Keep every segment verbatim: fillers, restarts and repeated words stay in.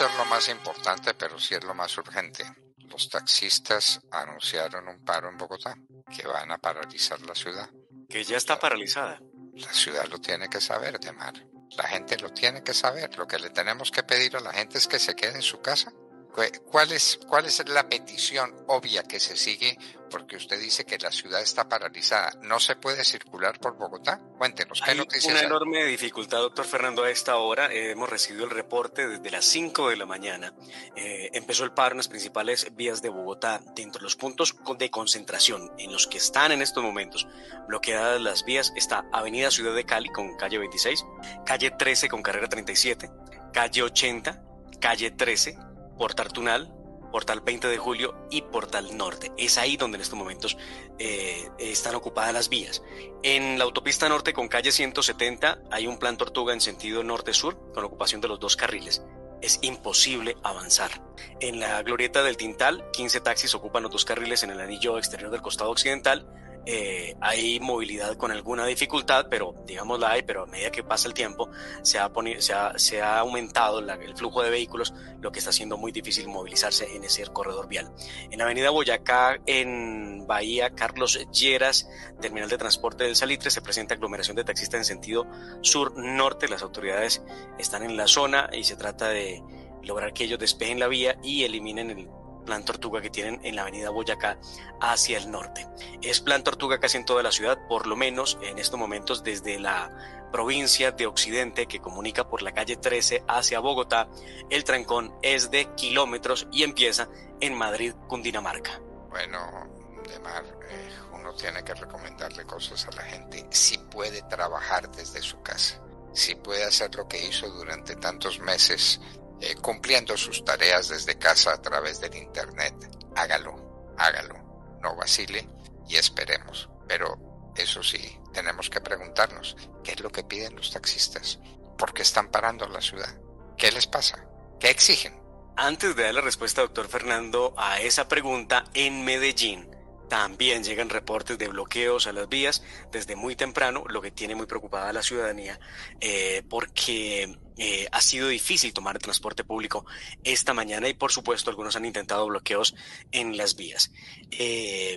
esto es lo más importante, pero sí es lo más urgente. Los taxistas anunciaron un paro en Bogotá, que van a paralizar la ciudad. Que ya está paralizada. La ciudad lo tiene que saber, Demar. La gente lo tiene que saber. Lo que le tenemos que pedir a la gente es que se quede en su casa. ¿Cuál es, cuál es la petición obvia que se sigue? Porque usted dice que la ciudad está paralizada. ¿No se puede circular por Bogotá? Cuéntenos, ¿qué hay noticias una hay? enorme dificultad, doctor Fernando, a esta hora. Eh, hemos recibido el reporte desde las cinco de la mañana. Eh, empezó el paro en las principales vías de Bogotá. Dentro de los puntos de concentración en los que están en estos momentos bloqueadas las vías está Avenida Ciudad de Cali con calle veintiséis, calle trece con carrera treinta y siete, calle ochenta, calle trece, Portal Tunal, Portal veinte de julio y Portal Norte. Es ahí donde en estos momentos eh, están ocupadas las vías. En la autopista norte con calle ciento setenta hay un plan Tortuga en sentido norte-sur con ocupación de los dos carriles. Es imposible avanzar. En la glorieta del Tintal, quince taxis ocupan los dos carriles en el anillo exterior del costado occidental. Eh, hay movilidad con alguna dificultad, pero digamos la hay, pero a medida que pasa el tiempo se ha, poni- se ha, se ha aumentado la, el flujo de vehículos, lo que está haciendo muy difícil movilizarse en ese corredor vial. En la avenida Boyacá, en Bahía Carlos Lleras, terminal de transporte del Salitre, se presenta aglomeración de taxistas en sentido sur-norte. Las autoridades están en la zona y se trata de lograr que ellos despejen la vía y eliminen el plan Tortuga que tienen en la avenida Boyacá hacia el norte. Es plan Tortuga casi en toda la ciudad, por lo menos en estos momentos desde la provincia de Occidente que comunica por la calle trece hacia Bogotá. El trancón es de kilómetros y empieza en Madrid, Cundinamarca. Bueno, Demar, eh, uno tiene que recomendarle cosas a la gente. Si puede trabajar desde su casa, si puede hacer lo que hizo durante tantos meses, Eh, cumpliendo sus tareas desde casa a través del internet, hágalo, hágalo, no vacile y esperemos. Pero eso sí, tenemos que preguntarnos, ¿qué es lo que piden los taxistas? ¿Por qué están parando la ciudad? ¿Qué les pasa? ¿Qué exigen? Antes de dar la respuesta, doctor Fernando, a esa pregunta, en Medellín también llegan reportes de bloqueos a las vías desde muy temprano, lo que tiene muy preocupada a la ciudadanía, eh, porque eh, ha sido difícil tomar el transporte público esta mañana y por supuesto algunos han intentado bloqueos en las vías. Eh,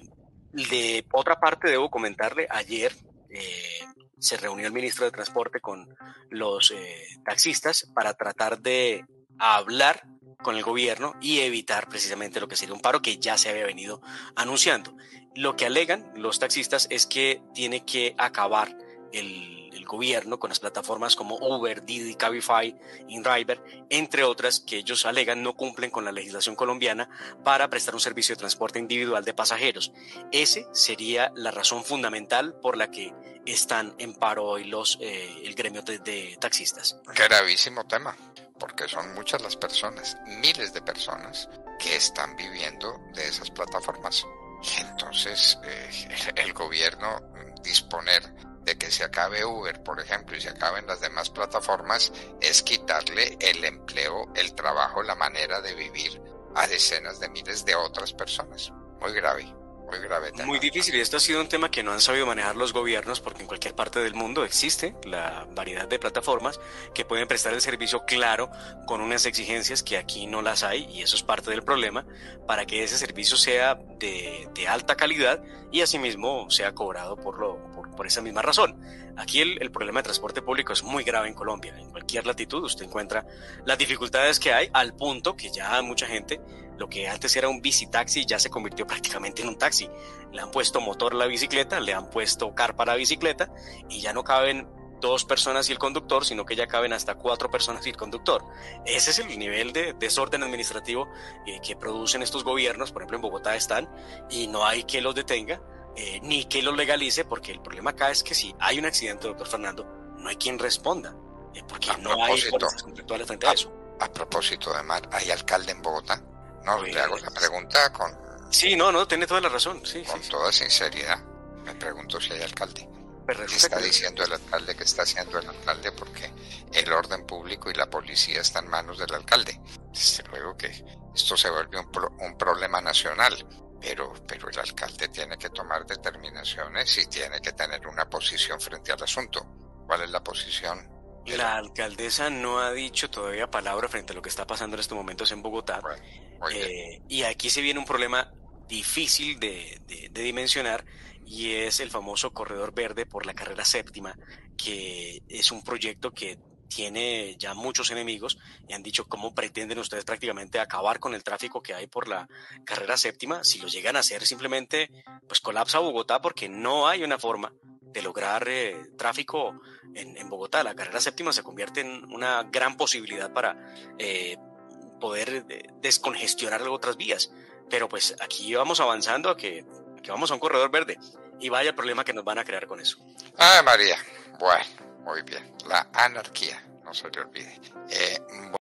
de otra parte, debo comentarle, ayer eh, se reunió el ministro de Transporte con los eh, taxistas para tratar de hablar con el gobierno y evitar precisamente lo que sería un paro que ya se había venido anunciando. Lo que alegan los taxistas es que tiene que acabar el, el gobierno con las plataformas como Uber, Didi, Cabify, InDriver, entre otras que ellos alegan no cumplen con la legislación colombiana para prestar un servicio de transporte individual de pasajeros. Ese sería la razón fundamental por la que están en paro hoy los, eh, el gremio de, de taxistas. Gravísimo tema, porque son muchas las personas, miles de personas que están viviendo de esas plataformas. Y entonces eh, el gobierno disponer de que se acabe Uber, por ejemplo, y se acaben las demás plataformas, es quitarle el empleo, el trabajo, la manera de vivir a decenas de miles de otras personas. Muy grave. Muy grave tema. Muy difícil, y esto ha sido un tema que no han sabido manejar los gobiernos porque en cualquier parte del mundo existe la variedad de plataformas que pueden prestar el servicio, claro, con unas exigencias que aquí no las hay, y eso es parte del problema, para que ese servicio sea de, de alta calidad y asimismo sea cobrado por, lo, por, por esa misma razón. Aquí el, el problema de transporte público es muy grave en Colombia. En cualquier latitud usted encuentra las dificultades que hay, al punto que ya mucha gente, lo que antes era un bicitaxi ya se convirtió prácticamente en un taxi. Le han puesto motor a la bicicleta, le han puesto carpa a la bicicleta y ya no caben dos personas y el conductor, sino que ya caben hasta cuatro personas y el conductor. Ese es el nivel de desorden administrativo eh, que producen estos gobiernos. Por ejemplo, en Bogotá están, y no hay que los detenga, eh, ni que los legalice, porque el problema acá es que si hay un accidente, doctor Fernando, no hay quien responda, eh, porque a no hay fuerzas contractuales frente a, a eso. A propósito, además, ¿hay alcalde en Bogotá? No, Pues, le hago la pregunta con... Sí, no, no, tiene toda la razón. Sí, con sí, toda sinceridad. Me pregunto si hay alcalde. ¿Qué está diciendo el alcalde? ¿Qué está haciendo el alcalde? Porque el orden público y la policía están en manos del alcalde. Desde luego que esto se vuelve un, pro, un problema nacional, pero, pero el alcalde tiene que tomar determinaciones y tiene que tener una posición frente al asunto. ¿Cuál es la posición? Pero, La alcaldesa no ha dicho todavía palabra frente a lo que está pasando en estos momentos en Bogotá. bueno, muy bien. Eh, y aquí se viene un problema difícil de, de, de dimensionar, y es el famoso corredor verde por la carrera séptima, que es un proyecto que tiene ya muchos enemigos y han dicho cómo pretenden ustedes prácticamente acabar con el tráfico que hay por la carrera séptima. Si lo llegan a hacer, simplemente pues colapsa Bogotá, porque no hay una forma de lograr eh, tráfico en, en Bogotá. La carrera séptima se convierte en una gran posibilidad para eh, poder eh, descongestionar otras vías. Pero pues aquí vamos avanzando a que, a que vamos a un corredor verde, y vaya el problema que nos van a crear con eso. Ah, María. Bueno, muy bien. La anarquía, no se le olvide. Eh,